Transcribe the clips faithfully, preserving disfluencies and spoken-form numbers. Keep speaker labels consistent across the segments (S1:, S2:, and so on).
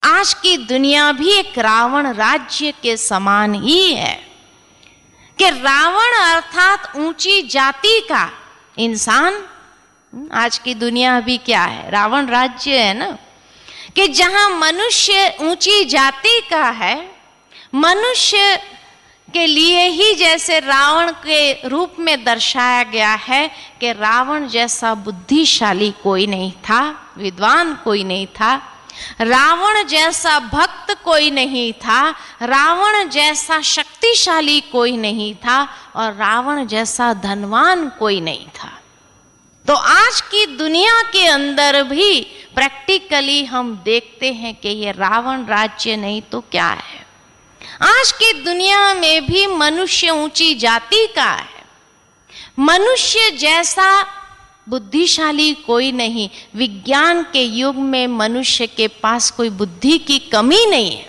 S1: आज की दुनिया भी एक रावण राज्य के समान ही है कि रावण अर्थात ऊंची जाति का इंसान। आज की दुनिया भी क्या है, रावण राज्य है ना, कि जहां मनुष्य ऊंची जाति का है, मनुष्य के लिए ही जैसे रावण के रूप में दर्शाया गया है कि रावण जैसा बुद्धिशाली कोई नहीं था, विद्वान कोई नहीं था, रावण जैसा भक्त कोई नहीं था, रावण जैसा शक्तिशाली कोई नहीं था, और रावण जैसा धनवान कोई नहीं था। तो आज की दुनिया के अंदर भी प्रैक्टिकली हम देखते हैं कि ये रावण राज्य नहीं तो क्या है। आज की दुनिया में भी मनुष्य ऊंची जाति का है, मनुष्य जैसा बुद्धिशाली कोई नहीं। विज्ञान के युग में मनुष्य के पास कोई बुद्धि की कमी नहीं है,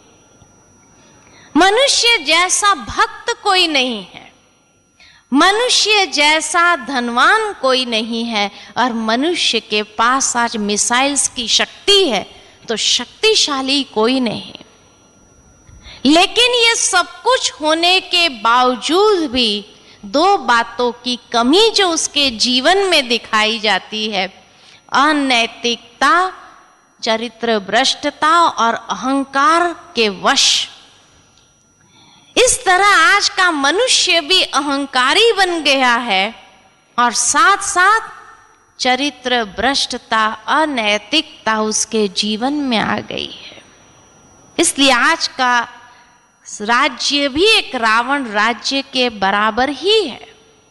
S1: मनुष्य जैसा भक्त कोई नहीं है, मनुष्य जैसा धनवान कोई नहीं है, और मनुष्य के पास आज मिसाइल्स की शक्ति है तो शक्तिशाली कोई नहीं। लेकिन ये सब कुछ होने के बावजूद भी दो बातों की कमी जो उसके जीवन में दिखाई जाती है, अनैतिकता, चरित्र भ्रष्टता और अहंकार के वश। इस तरह आज का मनुष्य भी अहंकारी बन गया है और साथ साथ चरित्र भ्रष्टता, अनैतिकता उसके जीवन में आ गई है। इसलिए आज का राज्य भी एक रावण राज्य के बराबर ही है।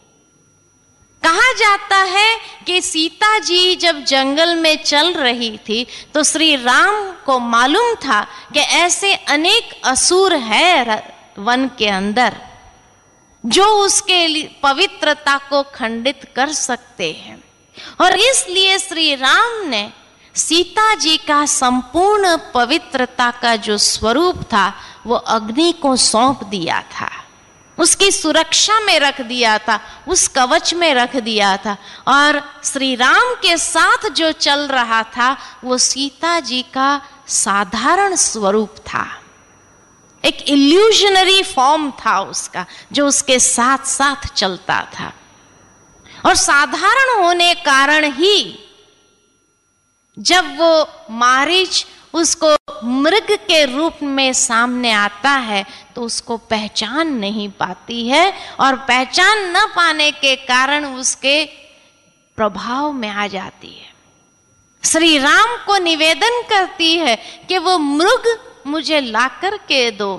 S1: कहा जाता है कि सीता जी जब जंगल में चल रही थी तो श्री राम को मालूम था कि ऐसे अनेक असुर है वन के अंदर जो उसके पवित्रता को खंडित कर सकते हैं, और इसलिए श्री राम ने सीता जी का संपूर्ण पवित्रता का जो स्वरूप था वो अग्नि को सौंप दिया था, उसकी सुरक्षा में रख दिया था, उस कवच में रख दिया था। और श्री राम के साथ जो चल रहा था वो सीता जी का साधारण स्वरूप था, एक इल्यूजनरी फॉर्म था उसका जो उसके साथ साथ चलता था। और साधारण होने कारण ही जब वो मारीच उसको मृग के रूप में सामने आता है तो उसको पहचान नहीं पाती है, और पहचान न पाने के कारण उसके प्रभाव में आ जाती है। श्री राम को निवेदन करती है कि वो मृग मुझे लाकर के दो,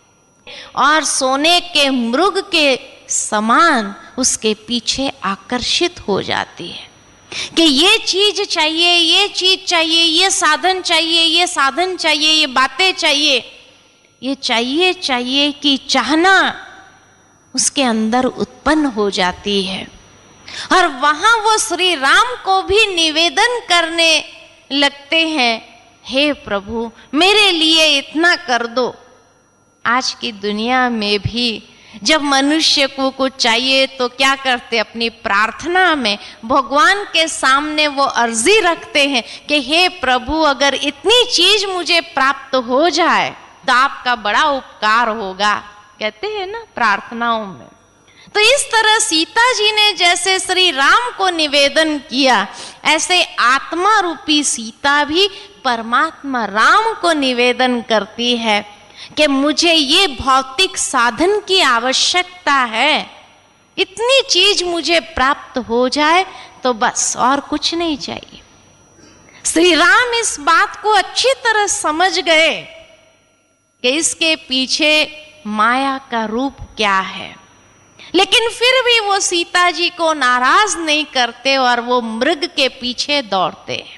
S1: और सोने के मृग के समान उसके पीछे आकर्षित हो जाती है कि ये चीज चाहिए, ये चीज चाहिए, ये साधन चाहिए, ये साधन चाहिए, ये बातें चाहिए, ये चाहिए चाहिए कि चाहना उसके अंदर उत्पन्न हो जाती है। और वहां वो श्री राम को भी निवेदन करने लगते हैं, हे प्रभु मेरे लिए इतना कर दो। आज की दुनिया में भी जब मनुष्य को कुछ चाहिए तो क्या करते, अपनी प्रार्थना में भगवान के सामने वो अर्जी रखते हैं कि हे प्रभु अगर इतनी चीज मुझे प्राप्त हो जाए तो आपका बड़ा उपकार होगा, कहते हैं ना प्रार्थनाओं में। तो इस तरह सीता जी ने जैसे श्री राम को निवेदन किया, ऐसे आत्मा रूपी सीता भी परमात्मा राम को निवेदन करती है कि मुझे ये भौतिक साधन की आवश्यकता है, इतनी चीज मुझे प्राप्त हो जाए तो बस, और कुछ नहीं चाहिए। श्री राम इस बात को अच्छी तरह समझ गए कि इसके पीछे माया का रूप क्या है, लेकिन फिर भी वो सीता जी को नाराज नहीं करते और वो मृग के पीछे दौड़ते हैं।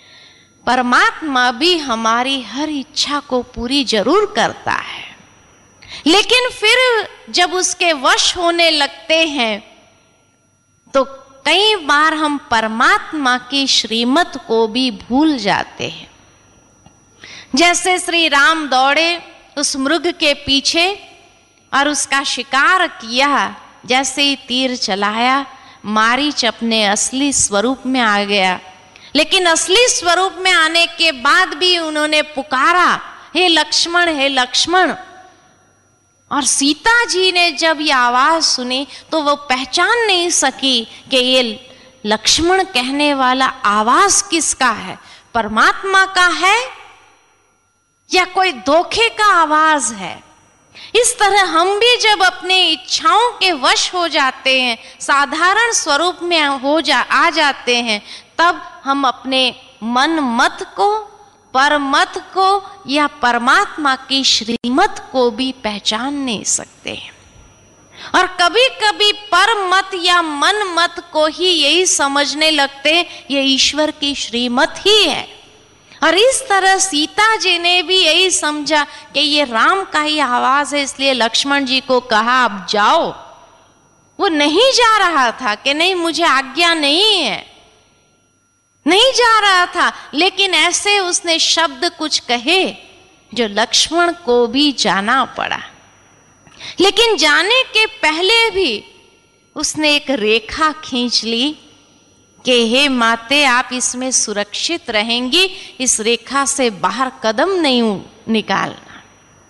S1: परमात्मा भी हमारी हर इच्छा को पूरी जरूर करता है, लेकिन फिर जब उसके वश होने लगते हैं तो कई बार हम परमात्मा की श्रीमत को भी भूल जाते हैं। जैसे श्री राम दौड़े उस मृग के पीछे और उसका शिकार किया, जैसे ही तीर चलाया मारीच अपने असली स्वरूप में आ गया। लेकिन असली स्वरूप में आने के बाद भी उन्होंने पुकारा, हे लक्ष्मण, हे लक्ष्मण। और सीता जी ने जब ये आवाज सुनी तो वो पहचान नहीं सकी कि ये लक्ष्मण कहने वाला आवाज किसका है, परमात्मा का है या कोई धोखे का आवाज है। इस तरह हम भी जब अपने इच्छाओं के वश हो जाते हैं, साधारण स्वरूप में हो जा आ जाते हैं, तब हम अपने मन मत को, परमत को या परमात्मा की श्रीमत को भी पहचान नहीं सकते हैं। और कभी कभी परमत या मन मत को ही यही समझने लगते ये ईश्वर की श्रीमत ही है। और इस तरह सीता जी ने भी यही समझा कि ये राम का ही आवाज है, इसलिए लक्ष्मण जी को कहा अब जाओ। वो नहीं जा रहा था कि नहीं मुझे आज्ञा नहीं है, नहीं जा रहा था, लेकिन ऐसे उसने शब्द कुछ कहे जो लक्ष्मण को भी जाना पड़ा। लेकिन जाने के पहले भी उसने एक रेखा खींच ली कि हे माते, आप इसमें सुरक्षित रहेंगी, इस रेखा से बाहर कदम नहीं निकालना।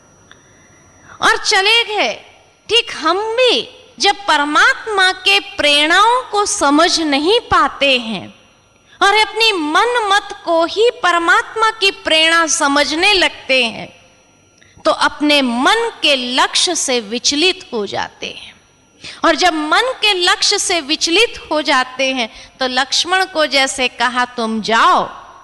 S1: और चले गए। ठीक हम भी जब परमात्मा के प्रेरणाओं को समझ नहीं पाते हैं और अपनी मन मत को ही परमात्मा की प्रेरणा समझने लगते हैं, तो अपने मन के लक्ष्य से विचलित हो जाते हैं। और जब मन के लक्ष्य से विचलित हो जाते हैं तो लक्ष्मण को जैसे कहा तुम जाओ,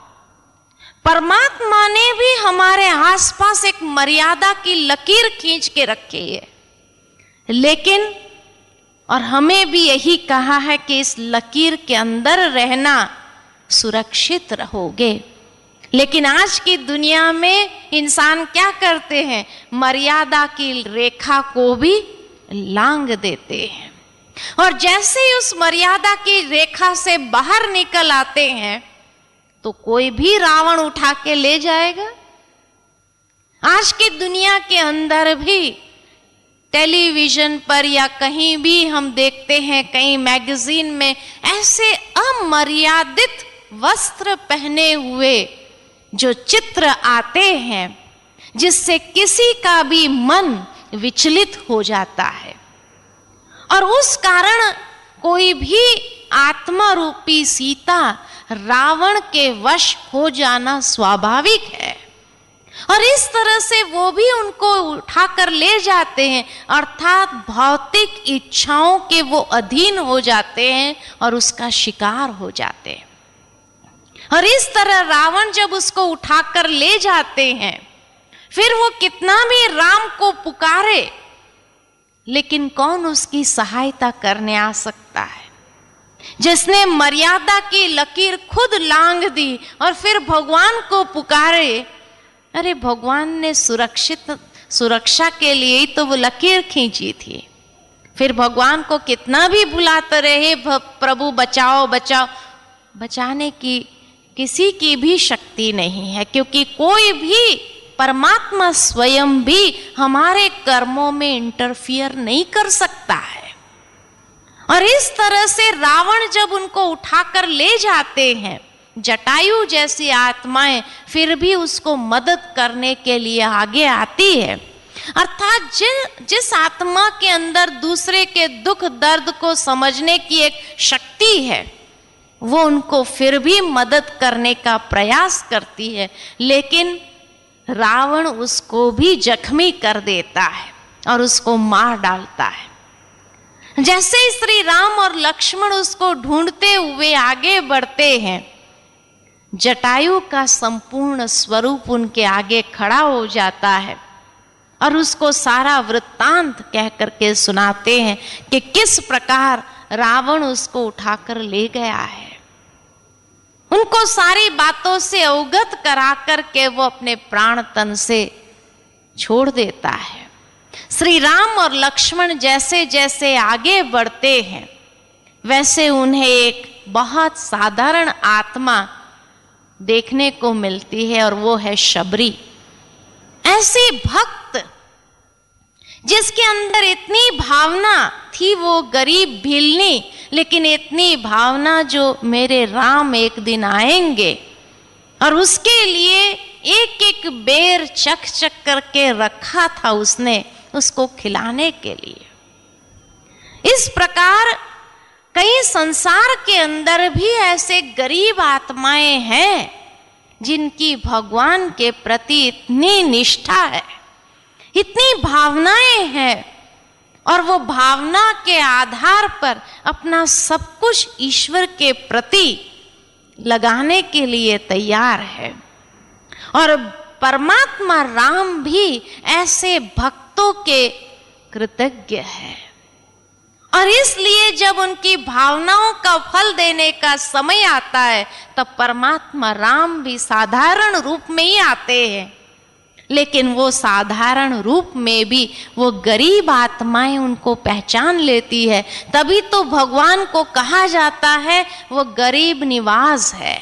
S1: परमात्मा ने भी हमारे आसपास एक मर्यादा की लकीर खींच के रखी है, लेकिन और हमें भी यही कहा है कि इस लकीर के अंदर रहना सुरक्षित रहोगे। लेकिन आज की दुनिया में इंसान क्या करते हैं, मर्यादा की रेखा को भी लांग देते हैं। और जैसे ही उस मर्यादा की रेखा से बाहर निकल आते हैं तो कोई भी रावण उठा के ले जाएगा। आज की दुनिया के अंदर भी टेलीविजन पर या कहीं भी हम देखते हैं, कहीं मैगजीन में ऐसे अमर्यादित वस्त्र पहने हुए जो चित्र आते हैं जिससे किसी का भी मन विचलित हो जाता है। और उस कारण कोई भी आत्मा रूपी सीता रावण के वश हो जाना स्वाभाविक है। और इस तरह से वो भी उनको उठाकर ले जाते हैं, अर्थात भौतिक इच्छाओं के वो अधीन हो जाते हैं और उसका शिकार हो जाते हैं। और इस तरह रावण जब उसको उठाकर ले जाते हैं, फिर वो कितना भी राम को पुकारे, लेकिन कौन उसकी सहायता करने आ सकता है, जिसने मर्यादा की लकीर खुद लांग दी और फिर भगवान को पुकारे। अरे भगवान ने सुरक्षित सुरक्षा के लिए ही तो वो लकीर खींची थी। फिर भगवान को कितना भी बुलाते रहे, प्रभु बचाओ बचाओ, बचाने की किसी की भी शक्ति नहीं है, क्योंकि कोई भी परमात्मा स्वयं भी हमारे कर्मों में इंटरफियर नहीं कर सकता है। और इस तरह से रावण जब उनको उठाकर ले जाते हैं, जटायु जैसी आत्माएं फिर भी उसको मदद करने के लिए आगे आती है। अर्थात जिन जिस आत्मा के अंदर दूसरे के दुख दर्द को समझने की एक शक्ति है, वो उनको फिर भी मदद करने का प्रयास करती है, लेकिन रावण उसको भी जख्मी कर देता है और उसको मार डालता है। जैसे श्री राम और लक्ष्मण उसको ढूंढते हुए आगे बढ़ते हैं, जटायु का संपूर्ण स्वरूप उनके आगे खड़ा हो जाता है और उसको सारा वृत्तांत कह करके सुनाते हैं कि किस प्रकार रावण उसको उठाकर ले गया है। उनको सारी बातों से अवगत करा करके वो अपने प्राण तन से छोड़ देता है। श्री राम और लक्ष्मण जैसे जैसे आगे बढ़ते हैं, वैसे उन्हें एक बहुत साधारण आत्मा देखने को मिलती है, और वो है शबरी। ऐसी भक्त जिसके अंदर इतनी भावना थी, वो गरीब भिलनी लेकिन इतनी भावना जो मेरे राम एक दिन आएंगे और उसके लिए एक एक बेर चख चख करके रखा था उसने, उसको खिलाने के लिए। इस प्रकार कई संसार के अंदर भी ऐसे गरीब आत्माएं हैं जिनकी भगवान के प्रति इतनी निष्ठा है, इतनी भावनाएं हैं, और वो भावना के आधार पर अपना सब कुछ ईश्वर के प्रति लगाने के लिए तैयार है। और परमात्मा राम भी ऐसे भक्तों के कृतज्ञ है। और इसलिए जब उनकी भावनाओं का फल देने का समय आता है तब परमात्मा राम भी साधारण रूप में ही आते हैं, लेकिन वो साधारण रूप में भी वो गरीब आत्माएं उनको पहचान लेती है। तभी तो भगवान को कहा जाता है वो गरीब निवाज है,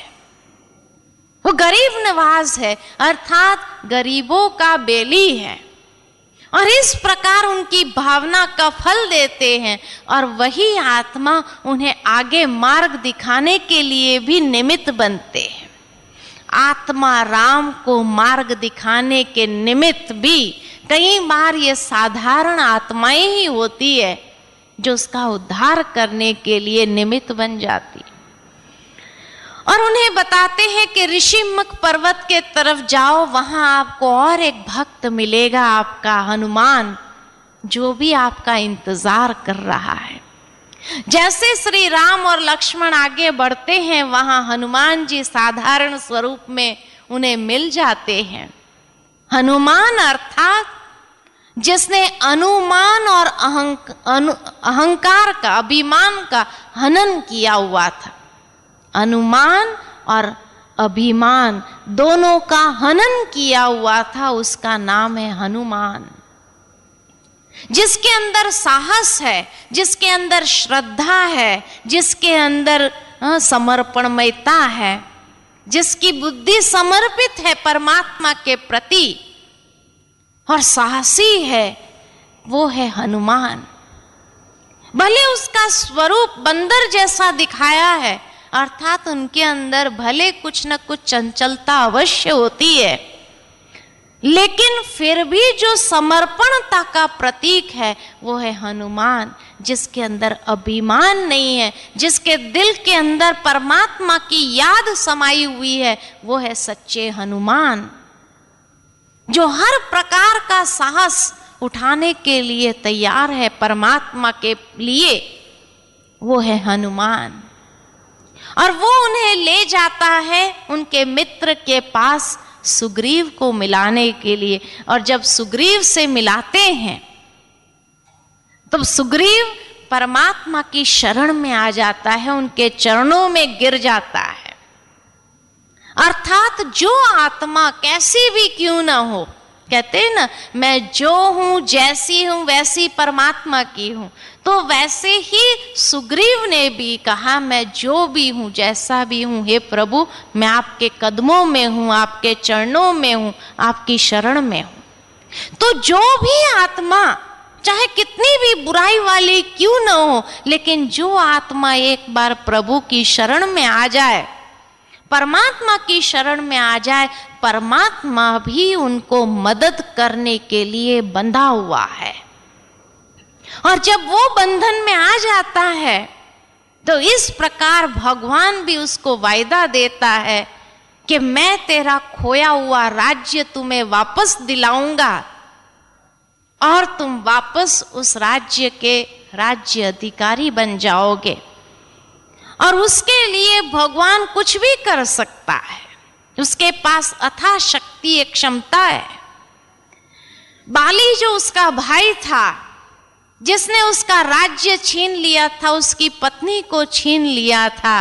S1: वो गरीब निवाज है, अर्थात गरीबों का बेली है। और इस प्रकार उनकी भावना का फल देते हैं और वही आत्मा उन्हें आगे मार्ग दिखाने के लिए भी निमित्त बनते हैं। आत्मा राम को मार्ग दिखाने के निमित्त भी कई बार ये साधारण आत्माएं ही होती है जो उसका उद्धार करने के लिए निमित्त बन जाती है। और उन्हें बताते हैं कि ऋषिमुख पर्वत के तरफ जाओ, वहां आपको और एक भक्त मिलेगा, आपका हनुमान, जो भी आपका इंतजार कर रहा है। जैसे श्री राम और लक्ष्मण आगे बढ़ते हैं, वहां हनुमान जी साधारण स्वरूप में उन्हें मिल जाते हैं। हनुमान अर्थात जिसने अनुमान और अहंक, अनु, अहंकार का, अभिमान का हनन किया हुआ था। अनुमान और अभिमान दोनों का हनन किया हुआ था, उसका नाम है हनुमान। जिसके अंदर साहस है, जिसके अंदर श्रद्धा है, जिसके अंदर समर्पणमयता है, जिसकी बुद्धि समर्पित है परमात्मा के प्रति और साहसी है, वो है हनुमान। भले उसका स्वरूप बंदर जैसा दिखाया है, अर्थात उनके अंदर भले कुछ न कुछ चंचलता अवश्य होती है, लेकिन फिर भी जो समर्पणता का प्रतीक है वो है हनुमान। जिसके अंदर अभिमान नहीं है, जिसके दिल के अंदर परमात्मा की याद समाई हुई है, वो है सच्चे हनुमान। जो हर प्रकार का साहस उठाने के लिए तैयार है परमात्मा के लिए, वो है हनुमान। और वो उन्हें ले जाता है उनके मित्र के पास सुग्रीव को मिलाने के लिए। और जब सुग्रीव से मिलाते हैं तब तो सुग्रीव परमात्मा की शरण में आ जाता है, उनके चरणों में गिर जाता है। अर्थात जो आत्मा कैसी भी क्यों ना हो, कहते हैं ना, मैं जो हूं, जैसी हूं वैसी परमात्मा की हूं, तो वैसे ही सुग्रीव ने भी कहा मैं जो भी हूं, जैसा भी हूं, हे प्रभु मैं आपके कदमों में हूं, आपके चरणों में हूं, आपकी शरण में हूं। तो जो भी आत्मा चाहे कितनी भी बुराई वाली क्यों न हो, लेकिन जो आत्मा एक बार प्रभु की शरण में आ जाए, परमात्मा की शरण में आ जाए, परमात्मा भी उनको मदद करने के लिए बंधा हुआ है। और जब वो बंधन में आ जाता है तो इस प्रकार भगवान भी उसको वायदा देता है कि मैं तेरा खोया हुआ राज्य तुम्हें वापस दिलाऊंगा और तुम वापस उस राज्य के राज्य अधिकारी बन जाओगे। और उसके लिए भगवान कुछ भी कर सकता है, उसके पास अथाह शक्ति, एक क्षमता है। बाली जो उसका भाई था, जिसने उसका राज्य छीन लिया था, उसकी पत्नी को छीन लिया था,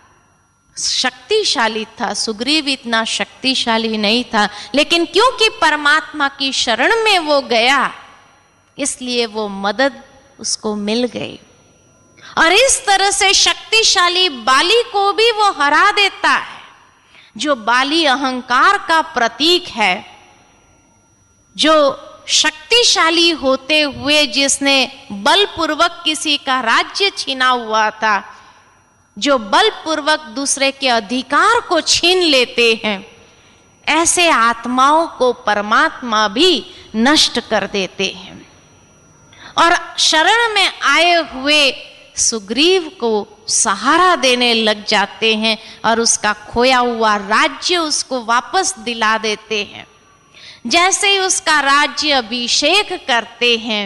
S1: शक्तिशाली था। सुग्रीव इतना शक्तिशाली नहीं था, लेकिन क्योंकि परमात्मा की शरण में वो गया, इसलिए वो मदद उसको मिल गई। और इस तरह से शक्तिशाली बाली को भी वो हरा देता है। जो बाली अहंकार का प्रतीक है, जो शक्तिशाली होते हुए जिसने बलपूर्वक किसी का राज्य छीना हुआ था, जो बलपूर्वक दूसरे के अधिकार को छीन लेते हैं, ऐसे आत्माओं को परमात्मा भी नष्ट कर देते हैं। और शरण में आए हुए सुग्रीव को सहारा देने लग जाते हैं और उसका खोया हुआ राज्य उसको वापस दिला देते हैं। जैसे ही उसका राज्य अभिषेक करते हैं,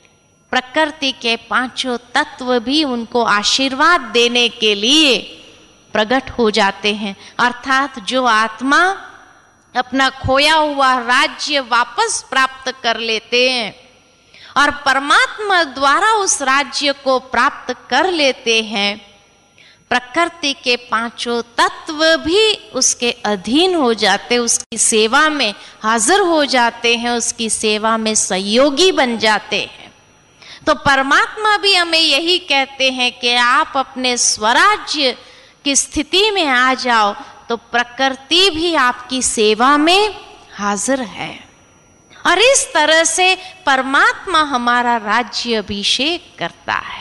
S1: प्रकृति के पांचों तत्व भी उनको आशीर्वाद देने के लिए प्रकट हो जाते हैं। अर्थात जो आत्मा अपना खोया हुआ राज्य वापस प्राप्त कर लेते हैं और परमात्मा द्वारा उस राज्य को प्राप्त कर लेते हैं, प्रकृति के पांचों तत्व भी उसके अधीन हो जाते, उसकी सेवा में हाजिर हो जाते हैं, उसकी सेवा में सहयोगी बन जाते हैं। तो परमात्मा भी हमें यही कहते हैं कि आप अपने स्वराज्य की स्थिति में आ जाओ, तो प्रकृति भी आपकी सेवा में हाजिर है। और इस तरह से परमात्मा हमारा राज्य अभिषेक करता है।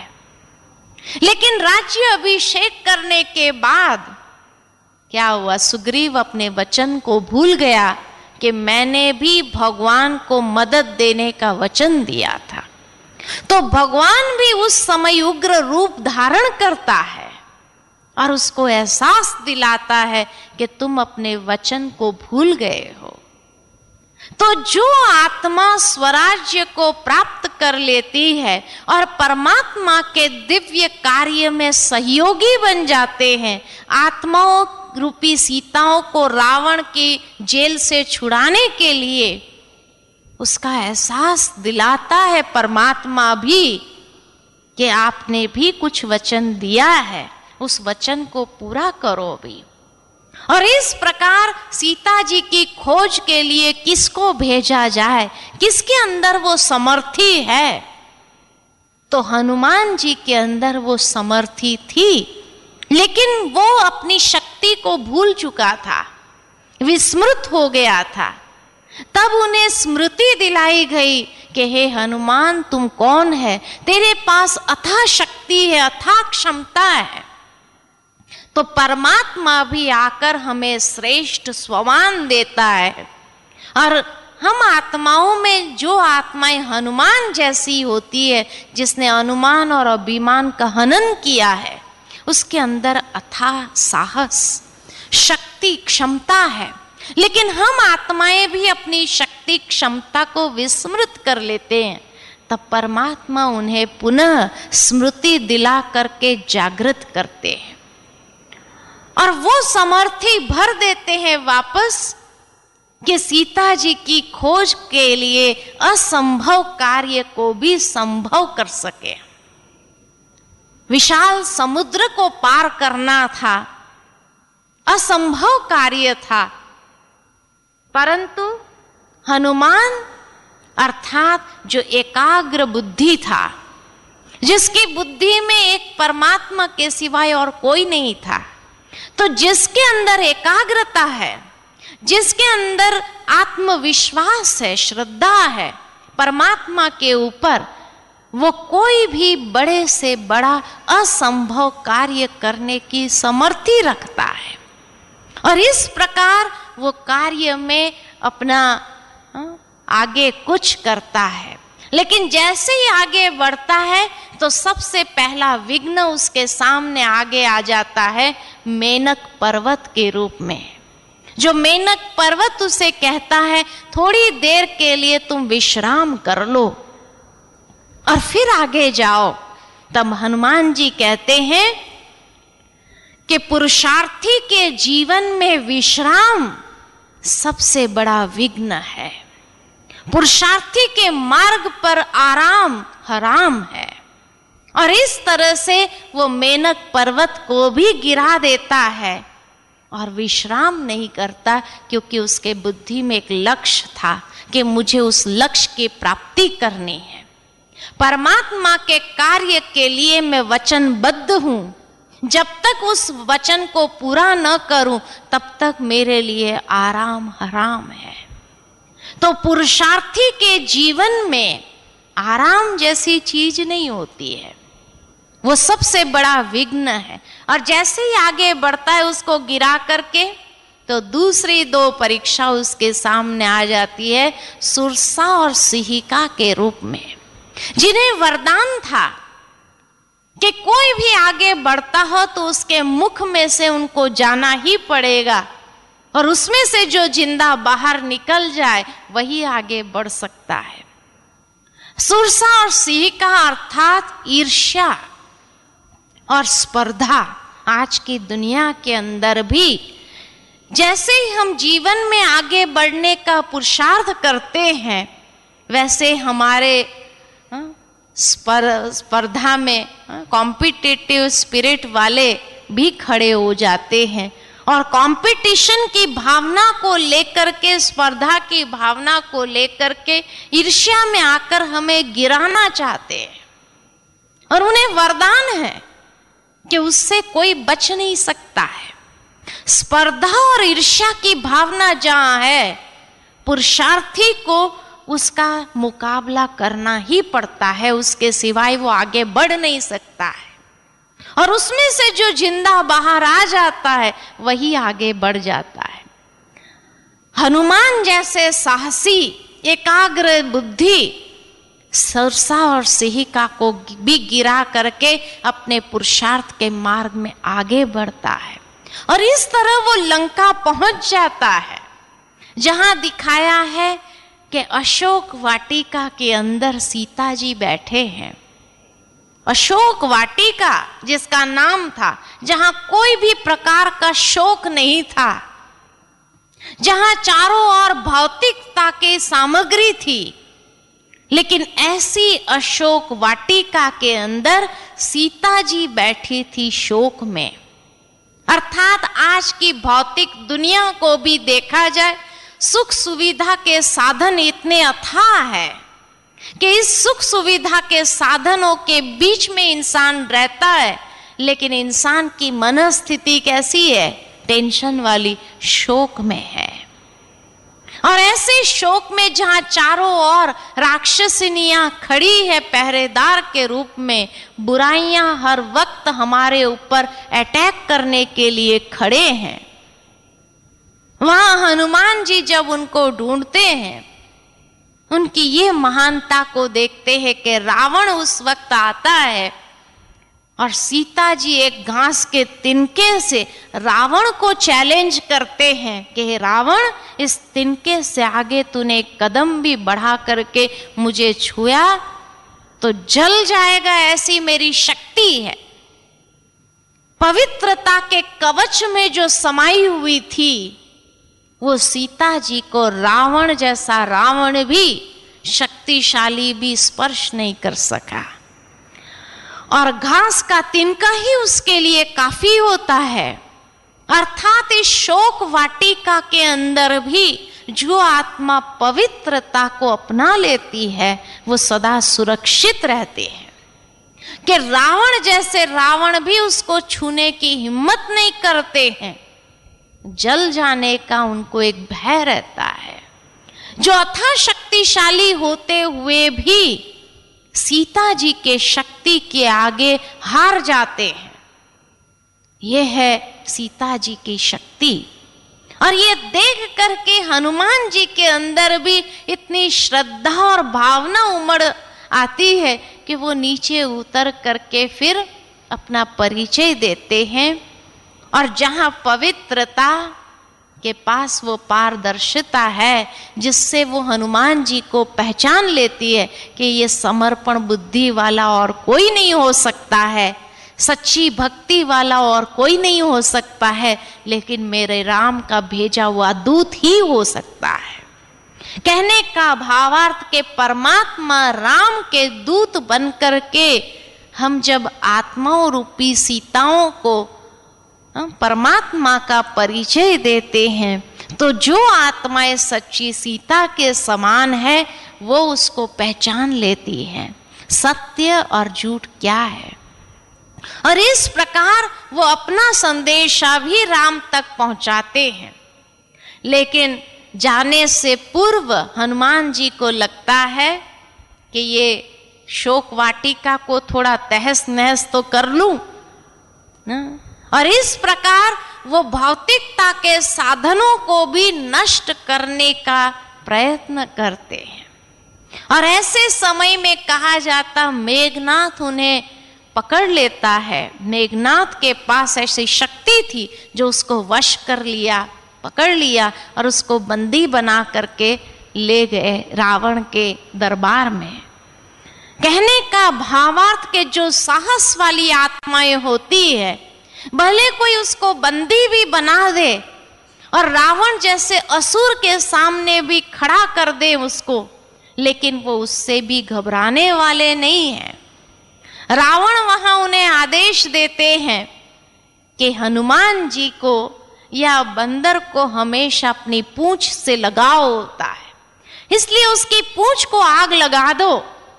S1: लेकिन राज्य अभिषेक करने के बाद क्या हुआ? सुग्रीव अपने वचन को भूल गया कि मैंने भी भगवान को मदद देने का वचन दिया था। तो भगवान भी उस समय उग्र रूप धारण करता है और उसको एहसास दिलाता है कि तुम अपने वचन को भूल गए हो। तो जो आत्मा स्वराज्य को प्राप्त कर लेती है और परमात्मा के दिव्य कार्य में सहयोगी बन जाते हैं, आत्माओं रूपी सीताओं को रावण की जेल से छुड़ाने के लिए उसका एहसास दिलाता है परमात्मा भी कि आपने भी कुछ वचन दिया है, उस वचन को पूरा करो भी। और इस प्रकार सीता जी की खोज के लिए किसको भेजा जाए, किसके अंदर वो समर्थी है? तो हनुमान जी के अंदर वो समर्थी थी, लेकिन वो अपनी शक्ति को भूल चुका था, विस्मृत हो गया था। तब उन्हें स्मृति दिलाई गई कि हे हनुमान, तुम कौन है? तेरे पास अथाह शक्ति है, अथाह क्षमता है। तो परमात्मा भी आकर हमें श्रेष्ठ स्वमान देता है। और हम आत्माओं में जो आत्माएं हनुमान जैसी होती है, जिसने अनुमान और अभिमान का हनन किया है, उसके अंदर अथाह साहस, शक्ति, क्षमता है। लेकिन हम आत्माएं भी अपनी शक्ति क्षमता को विस्मृत कर लेते हैं। तब परमात्मा उन्हें पुनः स्मृति दिला करके जागृत करते हैं और वो समर्थी भर देते हैं वापस कि सीता जी की खोज के लिए असंभव कार्य को भी संभव कर सके। विशाल समुद्र को पार करना था, असंभव कार्य था, परंतु हनुमान अर्थात जो एकाग्र बुद्धि था, जिसकी बुद्धि में एक परमात्मा के सिवाय और कोई नहीं था, तो जिसके अंदर एकाग्रता है, जिसके अंदर आत्मविश्वास है, श्रद्धा है परमात्मा के ऊपर, वो कोई भी बड़े से बड़ा असंभव कार्य करने की समर्थी रखता है। और इस प्रकार वो कार्य में अपना आगे कुछ करता है। लेकिन जैसे ही आगे बढ़ता है तो सबसे पहला विघ्न उसके सामने आगे आ जाता है मेनक पर्वत के रूप में। जो मेनक पर्वत उसे कहता है थोड़ी देर के लिए तुम विश्राम कर लो और फिर आगे जाओ। तब हनुमान जी कहते हैं कि पुरुषार्थी के जीवन में विश्राम सबसे बड़ा विघ्न है। पुरुषार्थी के मार्ग पर आराम हराम है। और इस तरह से वो मेनक पर्वत को भी गिरा देता है और विश्राम नहीं करता, क्योंकि उसके बुद्धि में एक लक्ष्य था कि मुझे उस लक्ष्य की प्राप्ति करनी है। परमात्मा के कार्य के लिए मैं वचनबद्ध हूं। जब तक उस वचन को पूरा न करूं तब तक मेरे लिए आराम हराम है। तो पुरुषार्थी के जीवन में आराम जैसी चीज नहीं होती है, वो सबसे बड़ा विघ्न है। और जैसे ही आगे बढ़ता है उसको गिरा करके, तो दूसरी दो परीक्षा उसके सामने आ जाती है, सुरसा और सिहिका के रूप में, जिन्हें वरदान था कि कोई भी आगे बढ़ता हो तो उसके मुख में से उनको जाना ही पड़ेगा, और उसमें से जो जिंदा बाहर निकल जाए वही आगे बढ़ सकता है। सुरसा और सिहिका अर्थात ईर्ष्या और स्पर्धा आज की दुनिया के अंदर भी, जैसे ही हम जीवन में आगे बढ़ने का पुरुषार्थ करते हैं, वैसे हमारे स्पर्धा में कॉम्पिटिटिव स्पिरिट वाले भी खड़े हो जाते हैं, और कंपटीशन की भावना को लेकर के, स्पर्धा की भावना को लेकर के ईर्ष्या में आकर हमें गिराना चाहते हैं, और उन्हें वरदान है कि उससे कोई बच नहीं सकता है। स्पर्धा और ईर्ष्या की भावना जहां है, पुरुषार्थी को उसका मुकाबला करना ही पड़ता है, उसके सिवाय वो आगे बढ़ नहीं सकता है। और उसमें से जो जिंदा बाहर आ जाता है वही आगे बढ़ जाता है। हनुमान जैसे साहसी, एकाग्र बुद्धि सुरसा और सिहिका को भी गिरा करके अपने पुरुषार्थ के मार्ग में आगे बढ़ता है, और इस तरह वो लंका पहुंच जाता है, जहां दिखाया है कि अशोक वाटिका के अंदर सीता जी बैठे हैं। अशोक वाटिका जिसका नाम था, जहां कोई भी प्रकार का शोक नहीं था, जहां चारों ओर भौतिकता की सामग्री थी, लेकिन ऐसी अशोक वाटिका के अंदर सीता जी बैठी थी शोक में। अर्थात आज की भौतिक दुनिया को भी देखा जाए, सुख सुविधा के साधन इतने अथाह है कि इस सुख सुविधा के साधनों के बीच में इंसान रहता है, लेकिन इंसान की मनस्थिति कैसी है? टेंशन वाली, शोक में है। और ऐसे शोक में जहां चारों ओर राक्षसिनियां खड़ी है पहरेदार के रूप में, बुराइयां हर वक्त हमारे ऊपर अटैक करने के लिए खड़े हैं, वहां हनुमान जी जब उनको ढूंढते हैं, उनकी ये महानता को देखते हैं कि रावण उस वक्त आता है और सीता जी एक घास के तिनके से रावण को चैलेंज करते हैं कि रावण, इस तिनके से आगे तूने एक कदम भी बढ़ा करके मुझे छुआ तो जल जाएगा, ऐसी मेरी शक्ति है। पवित्रता के कवच में जो समाई हुई थी, वो सीता जी को रावण जैसा रावण भी, शक्तिशाली भी स्पर्श नहीं कर सका। और घास का तिनका ही उसके लिए काफी होता है। अर्थात इस शोक वाटिका के अंदर भी जो आत्मा पवित्रता को अपना लेती है, वो सदा सुरक्षित रहते हैं, कि रावण जैसे रावण भी उसको छूने की हिम्मत नहीं करते हैं। जल जाने का उनको एक भय रहता है, जो अथाह शक्तिशाली होते हुए भी सीता जी के शक्ति के आगे हार जाते हैं। यह है सीता जी की शक्ति। और ये देख करके हनुमान जी के अंदर भी इतनी श्रद्धा और भावना उमड़ आती है कि वो नीचे उतर करके फिर अपना परिचय देते हैं। और जहां पवित्रता के पास वो पारदर्शिता है, जिससे वो हनुमान जी को पहचान लेती है कि ये समर्पण बुद्धि वाला और कोई नहीं हो सकता है, सच्ची भक्ति वाला और कोई नहीं हो सकता है, लेकिन मेरे राम का भेजा हुआ दूत ही हो सकता है। कहने का भावार्थ के परमात्मा राम के दूत बन करके हम जब आत्माओं रूपी सीताओं को परमात्मा का परिचय देते हैं, तो जो आत्माएं सच्ची सीता के समान है, वो उसको पहचान लेती है, सत्य और झूठ क्या है। और इस प्रकार वो अपना संदेशा भी राम तक पहुंचाते हैं। लेकिन जाने से पूर्व हनुमान जी को लगता है कि ये शोक वाटिका को थोड़ा तहस नहस तो कर लूं ना, और इस प्रकार वो भौतिकता के साधनों को भी नष्ट करने का प्रयत्न करते हैं। और ऐसे समय में कहा जाता मेघनाथ उन्हें पकड़ लेता है। मेघनाथ के पास ऐसी शक्ति थी जो उसको वश कर लिया, पकड़ लिया और उसको बंदी बना करके ले गए रावण के दरबार में। कहने का भावार्थ के जो साहस वाली आत्माएं होती है, भले कोई उसको बंदी भी बना दे और रावण जैसे असुर के सामने भी खड़ा कर दे उसको, लेकिन वो उससे भी घबराने वाले नहीं हैं। रावण वहां उन्हें आदेश देते हैं कि हनुमान जी को या बंदर को हमेशा अपनी पूंछ से लगाव होता है, इसलिए उसकी पूंछ को आग लगा दो।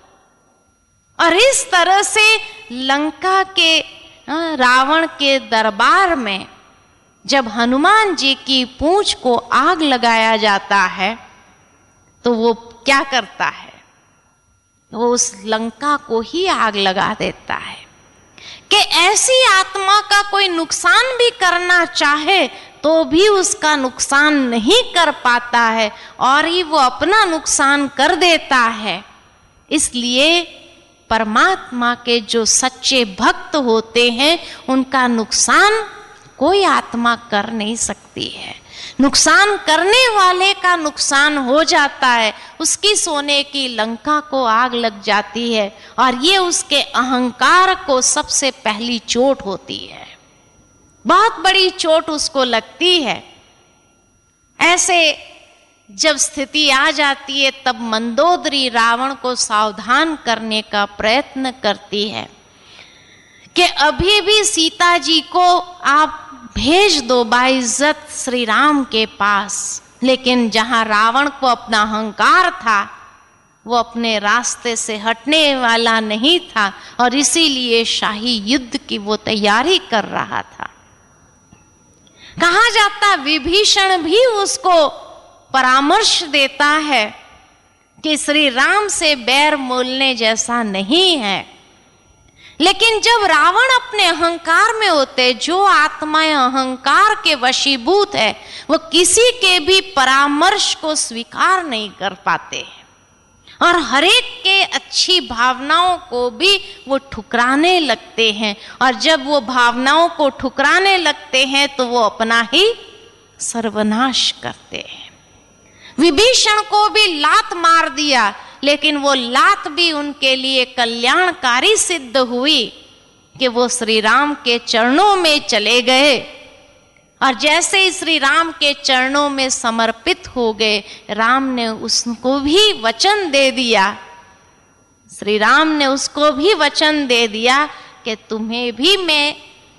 S1: और इस तरह से लंका के रावण के दरबार में जब हनुमान जी की पूंछ को आग लगाया जाता है तो वो क्या करता है, वो उस लंका को ही आग लगा देता है। कि ऐसी आत्मा का कोई नुकसान भी करना चाहे तो भी उसका नुकसान नहीं कर पाता है और ही वो अपना नुकसान कर देता है। इसलिए परमात्मा के जो सच्चे भक्त होते हैं उनका नुकसान कोई आत्मा कर नहीं सकती है। नुकसान करने वाले का नुकसान हो जाता है, उसकी सोने की लंका को आग लग जाती है और ये उसके अहंकार को सबसे पहली चोट होती है, बहुत बड़ी चोट उसको लगती है। ऐसे जब स्थिति आ जाती है तब मंदोदरी रावण को सावधान करने का प्रयत्न करती है कि अभी भी सीता जी को आप भेज दो बाइज्जत श्री राम के पास। लेकिन जहां रावण को अपना अहंकार था वो अपने रास्ते से हटने वाला नहीं था और इसीलिए शाही युद्ध की वो तैयारी कर रहा था। कहा जाता विभीषण भी उसको परामर्श देता है कि श्री राम से बैर मोलने जैसा नहीं है। लेकिन जब रावण अपने अहंकार में होते, जो आत्माएं अहंकार के वशीभूत है वो किसी के भी परामर्श को स्वीकार नहीं कर पाते और हरेक के अच्छी भावनाओं को भी वो ठुकराने लगते हैं। और जब वो भावनाओं को ठुकराने लगते हैं तो वो अपना ही सर्वनाश करते हैं। विभीषण को भी लात मार दिया, लेकिन वो लात भी उनके लिए कल्याणकारी सिद्ध हुई कि वो श्री राम के चरणों में चले गए और जैसे ही श्री राम के चरणों में समर्पित हो गए, राम ने उसको भी वचन दे दिया, श्री राम ने उसको भी वचन दे दिया कि तुम्हें भी मैं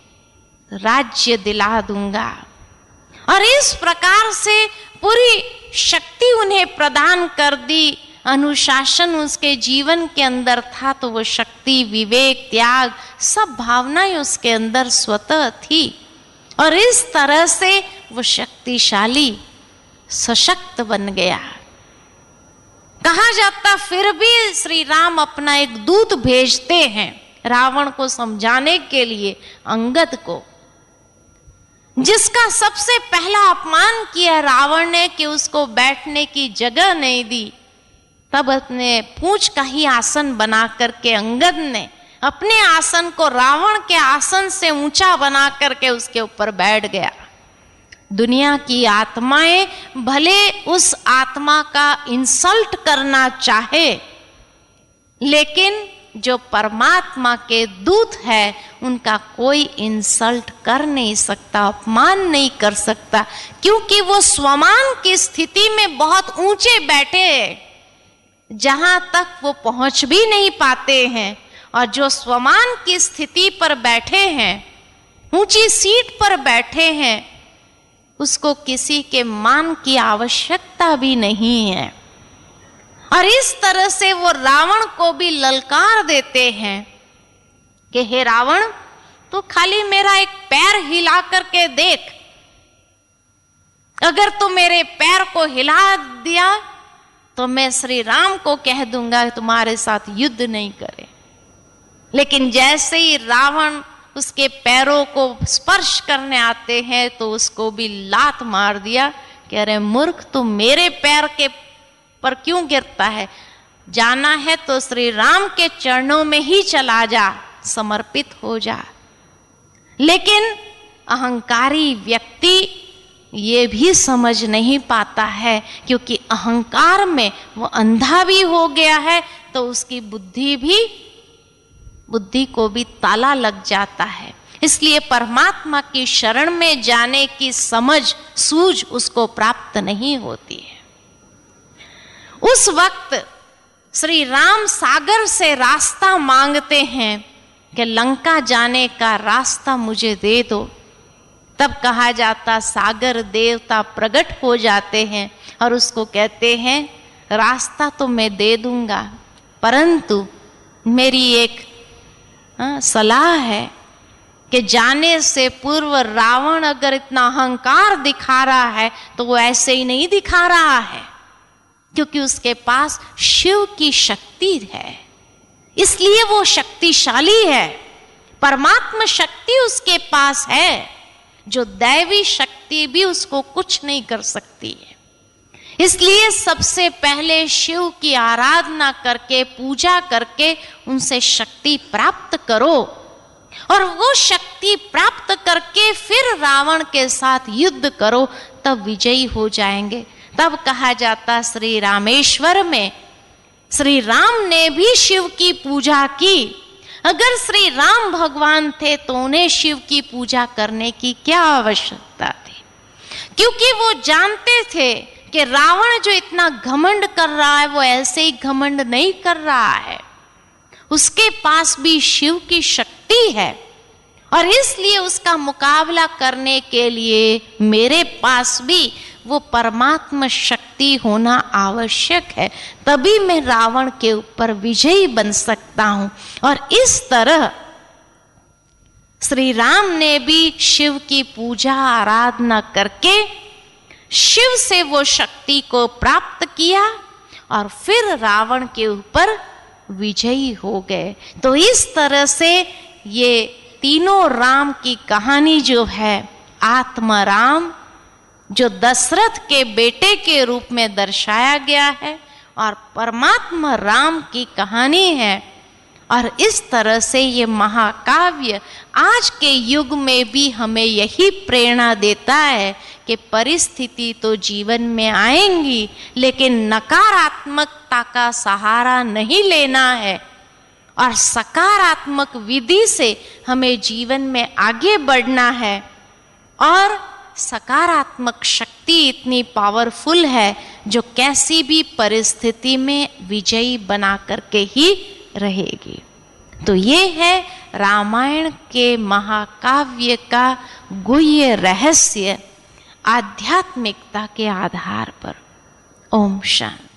S1: राज्य दिला दूंगा। और इस प्रकार से पूरी शक्ति उन्हें प्रदान कर दी। अनुशासन उसके जीवन के अंदर था तो वो शक्ति, विवेक, त्याग सब भावनाएं उसके अंदर स्वतः थी और इस तरह से वो शक्तिशाली सशक्त बन गया। कहा जाता फिर भी श्री राम अपना एक दूत भेजते हैं रावण को समझाने के लिए, अंगद को, जिसका सबसे पहला अपमान किया रावण ने कि उसको बैठने की जगह नहीं दी। तब अपने पूंछ का ही आसन बना करके अंगद ने अपने आसन को रावण के आसन से ऊंचा बना करके उसके ऊपर बैठ गया। दुनिया की आत्माएं भले उस आत्मा का इंसल्ट करना चाहे, लेकिन जो परमात्मा के दूत है उनका कोई इंसल्ट कर नहीं सकता, अपमान नहीं कर सकता, क्योंकि वो स्वमान की स्थिति में बहुत ऊंचे बैठे हैं जहां तक वो पहुंच भी नहीं पाते हैं। और जो स्वमान की स्थिति पर बैठे हैं, ऊंची सीट पर बैठे हैं, उसको किसी के मान की आवश्यकता भी नहीं है। और इस तरह से वो रावण को भी ललकार देते हैं कि हे रावण, तू खाली मेरा एक पैर हिला करके देख, अगर तू मेरे पैर को हिला दिया तो मैं श्री राम को कह दूंगा तुम्हारे साथ युद्ध नहीं करे। लेकिन जैसे ही रावण उसके पैरों को स्पर्श करने आते हैं तो उसको भी लात मार दिया कि अरे मूर्ख, तू मेरे पैर के पर क्यों गिरता है? जाना है तो श्री राम के चरणों में ही चला जा, समर्पित हो जा। लेकिन अहंकारी व्यक्ति ये भी समझ नहीं पाता है, क्योंकि अहंकार में वो अंधा भी हो गया है, तो उसकी बुद्धि भी बुद्धि को भी ताला लग जाता है। इसलिए परमात्मा की शरण में जाने की समझ सूझ उसको प्राप्त नहीं होती है। उस वक्त श्री राम सागर से रास्ता मांगते हैं कि लंका जाने का रास्ता मुझे दे दो। तब कहा जाता सागर देवता प्रकट हो जाते हैं और उसको कहते हैं रास्ता तो मैं दे दूंगा, परंतु मेरी एक हाँ, सलाह है कि जाने से पूर्व रावण अगर इतना अहंकार दिखा रहा है तो वो ऐसे ही नहीं दिखा रहा है, क्योंकि उसके पास शिव की शक्ति है, इसलिए वो शक्तिशाली है। परमात्मा शक्ति उसके पास है, जो दैवी शक्ति भी उसको कुछ नहीं कर सकती है। इसलिए सबसे पहले शिव की आराधना करके, पूजा करके उनसे शक्ति प्राप्त करो, और वो शक्ति प्राप्त करके फिर रावण के साथ युद्ध करो, तब विजयी हो जाएंगे। तब कहा जाता श्री रामेश्वर में श्री राम ने भी शिव की पूजा की। अगर श्री राम भगवान थे तो उन्हें शिव की पूजा करने की क्या आवश्यकता थी? क्योंकि वो जानते थे कि रावण जो इतना घमंड कर रहा है वो ऐसे ही घमंड नहीं कर रहा है, उसके पास भी शिव की शक्ति है, और इसलिए उसका मुकाबला करने के लिए मेरे पास भी वो परमात्मा शक्ति होना आवश्यक है, तभी मैं रावण के ऊपर विजयी बन सकता हूं। और इस तरह श्री राम ने भी शिव की पूजा आराधना करके शिव से वो शक्ति को प्राप्त किया और फिर रावण के ऊपर विजयी हो गए। तो इस तरह से ये तीनों राम की कहानी जो है, आत्मा राम जो दशरथ के बेटे के रूप में दर्शाया गया है, और परमात्मा राम की कहानी है। और इस तरह से ये महाकाव्य आज के युग में भी हमें यही प्रेरणा देता है कि परिस्थिति तो जीवन में आएंगी, लेकिन नकारात्मकता का सहारा नहीं लेना है, और सकारात्मक विधि से हमें जीवन में आगे बढ़ना है। और सकारात्मक शक्ति इतनी पावरफुल है जो कैसी भी परिस्थिति में विजयी बना करके ही रहेगी। तो ये है रामायण के महाकाव्य का गुह्य रहस्य आध्यात्मिकता के आधार पर। ओम शांति।